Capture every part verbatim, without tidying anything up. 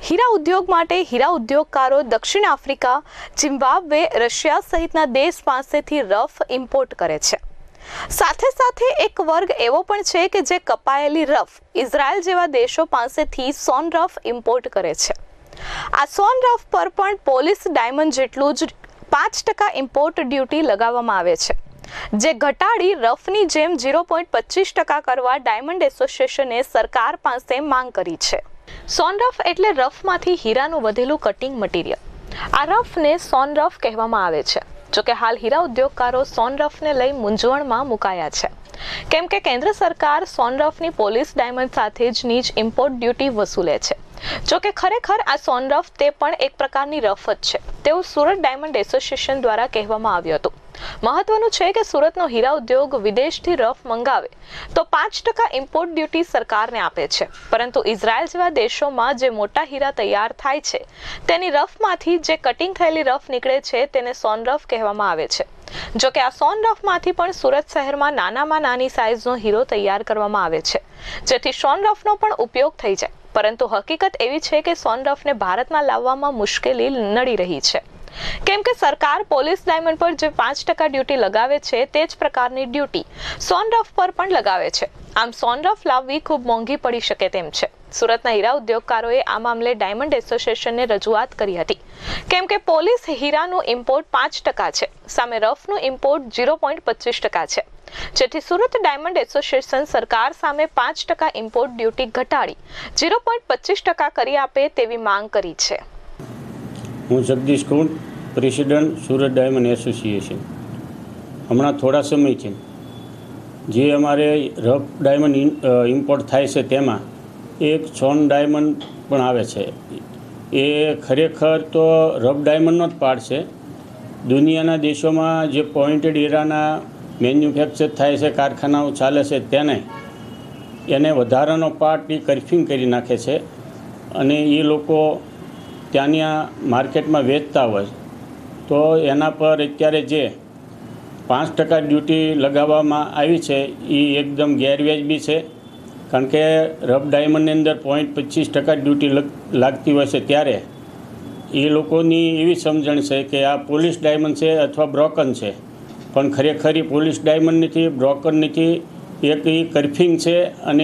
હીરા ઉદ્યોગ માટે હીરા ઉદ્યોગકારો દક્ષિણ આફ્રિકા, ઝિમ્બાબ્વે, રશિયા સહિતના દેશ પાસેથી રફ ઇમ્પોર્ટ કરે છે। સાથે સાથે એક વર્ગ એવો પણ છે કે જે કપાયેલી રફ ઇઝરાયલ જેવા દેશો પાસેથી સોન રફ ઇમ્પોર્ટ કરે છે। આ સોન રફ પર પણ પોલિશ ડાયમંડ જેટલું જ પાંચ ટકા ઇમ્પોર્ટ ડ્યુટી લગાવવામાં આવે છે, જે ઘટાડી રફની જેમ ઝીરો પોઈન્ટ પચીસ ટકા કરવા ડાયમંડ એસોસિએશને સરકાર પાસે માંગ કરી છે। સોન રફ એટલે રફમાંથી હીરાનું વધેલું કટિંગ મટીરિયલ। આ રફને સોન રફ કહેવામાં આવે છે। જોકે હાલ હીરા ઉદ્યોગકારો સોન રફને લઈ મૂંઝવણમાં મુકાયા છે, કેમ કે કેન્દ્ર સરકાર સોન રફની પોલિશ ડાયમંડ સાથે જ નીચ ઇમ્પોર્ટ ડ્યુટી વસૂલે છે। જોકે ખરેખર આ સોન રફ તે પણ એક પ્રકારની રફ જ છે તેવું સુરત ડાયમંડ એસોસિએશન દ્વારા કહેવામાં આવ્યું હતું। મહત્વનું છે કે સુરતનો હીરા ઉદ્યોગ વિદેશથી રફ મંગાવે તો પાંચ ટકા ઇમ્પોર્ટ ડ્યુટી સરકારને આપે છે, પરંતુ ઇઝરાયલ જેવા દેશોમાં જે મોટા હીરા તૈયાર થાય છે તેની રફમાંથી જે કટિંગ થયેલી રફ નીકળે છે તેને સોન રફ કહેવામાં આવે છે। જો કે આ સોન રફમાંથી પણ સુરત શહેરમાં નાનામાં નાની સાઇઝનો હીરો તૈયાર કરવામાં આવે છે, જેથી સોન રફનો પણ ઉપયોગ થઈ જાય, પરંતુ હકીકત એવી છે કે સોન રફને ભારતમાં લાવવામાં મુશ્કેલી નડી રહી છે, કેમ કે સરકાર પોલિશ ડાયમંડ પર જે પાંચ ટકા ડ્યુટી લગાવે છે તે જ પ્રકારની ડ્યુટી સોન રફ પર પણ લગાવે છે। આમ સોન રફ લાવવી ખૂબ મોંઘી પડી શકે તેમ છે। સુરતના હીરા ઉદ્યોગકારોએ આ મામલે ડાયમંડ એસોસિએશનને રજૂઆત કરી હતી, કેમ કે પોલિશ હીરાનું ઇમ્પોર્ટ પાંચ ટકા છે, સામે રફનું ઇમ્પોર્ટ ઝીરો પોઈન્ટ પચીસ ટકા છે, જેથી સુરત ડાયમંડ એસોસિએશન સરકાર સામે પાંચ ટકા ઇમ્પોર્ટ ડ્યુટી ઘટાડી ઝીરો પોઈન્ટ પચીસ ટકા કરી આપે તેવી માંગ કરી છે। હું Jagdish Kund, president Surat diamond association. હમણાં થોડા સમયથી જે અમારે રફ ડાયમંડ ઇમ્પોર્ટ થાય છે તેમાં એક સોન ડાયમંડ પણ આવે છે। એ ખરેખર તો રફ ડાયમંડનો જ પાર્ટ છે। દુનિયાના દેશોમાં જે પોઇન્ટેડ હીરાના મેન્યુફેક્ચર થાય છે, કારખાનાઓ ચાલે છે, તેને એને વધારાનો પાર્ટ એ કર્ફિંગ કરી નાખે છે અને એ લોકો ત્યાંની માર્કેટમાં વેચતા હોય તો એના પર અત્યારે જે પાંચ ટકા ડ્યુટી લગાવવામાં આવી છે એ એકદમ ગેરવ્યાજબી છે, કારણ કે રફ ડાયમંડની અંદર પોઈન્ટ પચીસ ટકા ડ્યુટી લાગતી હોય છે, ત્યારે એ લોકોની એવી સમજણ છે કે આ પોલિશ ડાયમંડ છે અથવા બ્રોકન છે, પણ ખરેખર એ પોલિશ ડાયમંડ નથી, બ્રોકન નથી, એક એ કર્ફિંગ છે અને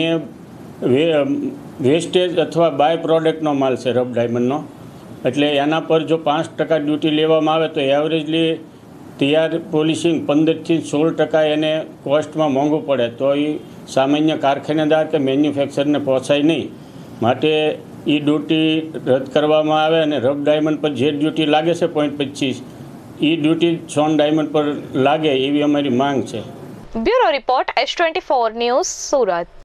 વેસ્ટેજ અથવા બાય પ્રોડક્ટનો માલ છે રફ ડાયમંડનો। એટલે એના પર જો પાંચ ટકા ડ્યુટી લેવામાં આવે તો એવરેજલી તૈયાર પોલિશિંગ પંદરથી સોળ ટકા એને કોસ્ટમાં મોંઘું પડે, તો એ સામાન્ય કારખાનેદાર કે મેન્યુફેક્ચરને પહોંચાય નહીં। માટે એ ડ્યુટી રદ કરવામાં આવે અને રફ ડાયમંડ પર જે ડ્યુટી લાગે છે પોઈન્ટ પચીસ એ ડ્યુટી સોન ડાયમંડ પર લાગે એવી અમારી માંગ છે। Bureau report S twenty four news Surat.